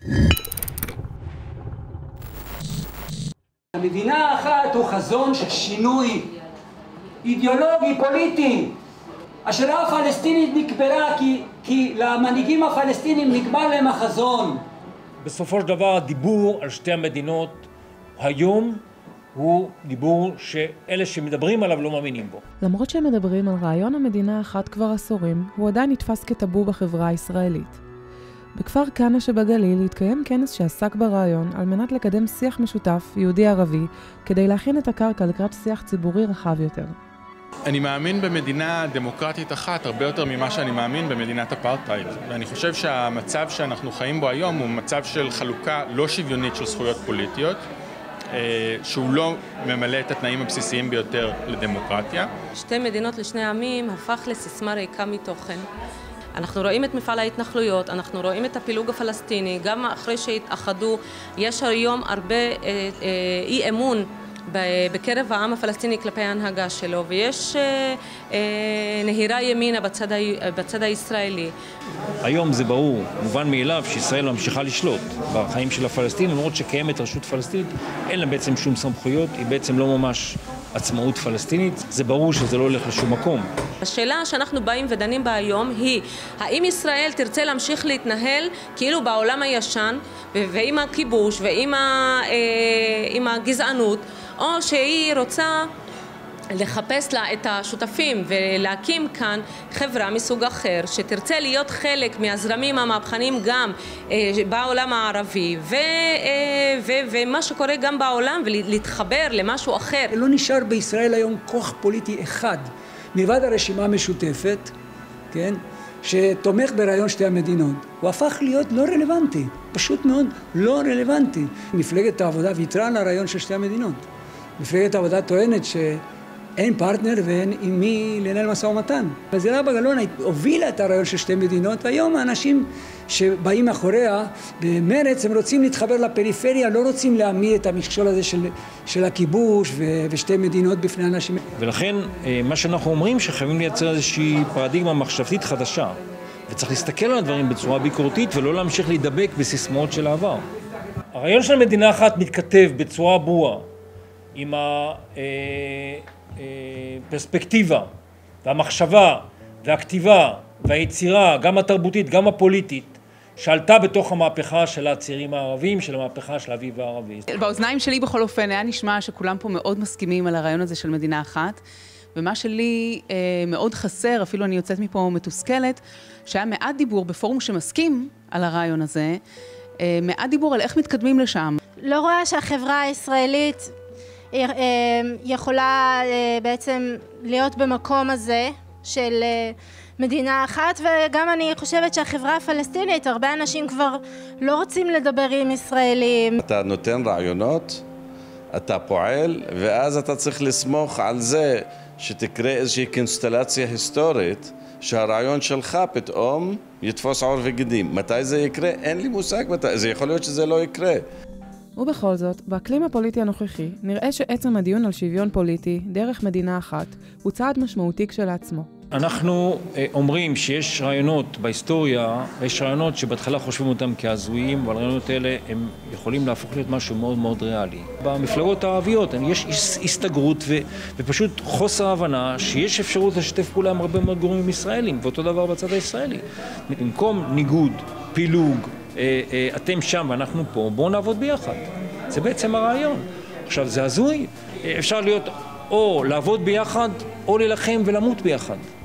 המדינה האחת הוא חזון של שינוי אידיאולוגי פוליטי. השאלה הפלסטינית נקברה כי למנהיגים הפלסטינים נגמר להם החזון. בסופו של דבר הדיבור על שתי המדינות היום הוא דיבור שאלה שמדברים עליו לא מאמינים בו. למרות שהם מדברים על רעיון המדינה האחת כבר עשורים, הוא עדיין נתפס כטאבו בחברה הישראלית. בכפר כנא שבגליל התקיים כנס שעסק ברעיון על מנת לקדם שיח משותף יהודי-ערבי כדי להכין את הקרקע לקראת שיח ציבורי רחב יותר. אני מאמין במדינה דמוקרטית אחת הרבה יותר ממה שאני מאמין במדינת אפרטהייד. ואני חושב שהמצב שאנחנו חיים בו היום הוא מצב של חלוקה לא שוויונית של זכויות פוליטיות, שהוא לא ממלא את התנאים הבסיסיים ביותר לדמוקרטיה. שתי מדינות לשני עמים הפך לסיסמה ריקה מתוכן. אנחנו רואים את מפעל ההתנחלויות, אנחנו רואים את הפילוג הפלסטיני, גם אחרי שהתאחדו, יש היום הרבה אי אמון בקרב העם הפלסטיני כלפי ההנהגה שלו, ויש נהירה ימינה בצד הישראלי. היום זה ברור, מובן מאליו שישראל ממשיכה לשלוט בחיים של הפלסטינים, למרות שקיימת רשות פלסטינית, אין לה בעצם שום סמכויות, היא בעצם לא ממש עצמאות פלסטינית, זה ברור שזה לא הולך לשום מקום. השאלה שאנחנו באים ודנים בה היום היא, האם ישראל תרצה להמשיך להתנהל כאילו בעולם הישן, ועם הכיבוש ועם הגזענות, או שהיא רוצה לחפש לה את השותפים ולהקים כאן חברה מסוג אחר שתרצה להיות חלק מהזרמים המהפכניים גם בעולם הערבי ומה שקורה גם בעולם ולהתחבר למשהו אחר. לא נשאר בישראל היום כוח פוליטי אחד מלבד הרשימה המשותפת, כן? שתומך ברעיון שתי המדינות. הוא הפך להיות לא רלוונטי, פשוט מאוד לא רלוונטי. מפלגת העבודה ויתרה על הרעיון של שתי המדינות. מפלגת העבודה טוענת שאין פרטנר ואין עם מי לנהל משא ומתן. זהבה גלאון הובילה את הרעיון של שתי מדינות, והיום האנשים שבאים מאחוריה במרץ הם רוצים להתחבר לפריפריה, לא רוצים להעמיד את המכשול הזה של הכיבוש ושתי מדינות בפני אנשים. ולכן מה שאנחנו אומרים שחייבים לייצר איזושהי פרדיגמה מחשבתית חדשה, וצריך להסתכל על הדברים בצורה ביקורתית ולא להמשיך להידבק בסיסמאות של העבר. הרעיון של מדינה אחת מתכתב בצורה ברורה עם הפרספקטיבה והמחשבה והכתיבה והיצירה, גם התרבותית, גם הפוליטית, שעלתה בתוך המהפכה של הצעירים הערבים, של המהפכה של האביב הערבי. באוזניים שלי בכל אופן היה נשמע שכולם פה מאוד מסכימים על הרעיון הזה של מדינה אחת, ומה שלי מאוד חסר, אפילו אני יוצאת מפה מתוסכלת, שהיה מעט דיבור בפורום שמסכים על הרעיון הזה, מעט דיבור על איך מתקדמים לשם. לא רואה שהחברה הישראלית יכולה בעצם להיות במקום הזה של מדינה אחת, וגם אני חושבת שהחברה הפלסטינית, הרבה אנשים כבר לא רוצים לדבר עם ישראלים. אתה נותן רעיונות, אתה פועל, ואז אתה צריך לסמוך על זה שתקרה איזושהי קונסטלציה היסטורית, שהרעיון שלך פתאום יתפוס עור וגידים. מתי זה יקרה? אין לי מושג מתי. זה יכול להיות שזה לא יקרה. ובכל זאת, באקלים הפוליטי הנוכחי, נראה שעצם הדיון על שוויון פוליטי, דרך מדינה אחת, הוא צעד משמעותי כשלעצמו. אנחנו אומרים שיש רעיונות בהיסטוריה, יש רעיונות שבהתחלה חושבים אותם כהזויים, אבל הרעיונות האלה הם יכולים להפוך להיות משהו מאוד מאוד ריאלי. במפלגות הערביות יש הסתגרות ופשוט חוסר הבנה שיש אפשרות לשתף פעולה עם הרבה מאוד גורמים ישראלים, ואותו דבר בצד הישראלי. במקום ניגוד, פילוג, אתם שם ואנחנו פה, בואו נעבוד ביחד. זה בעצם הרעיון. עכשיו זה הזוי, אפשר להיות או לעבוד ביחד או להילחם ולמות ביחד.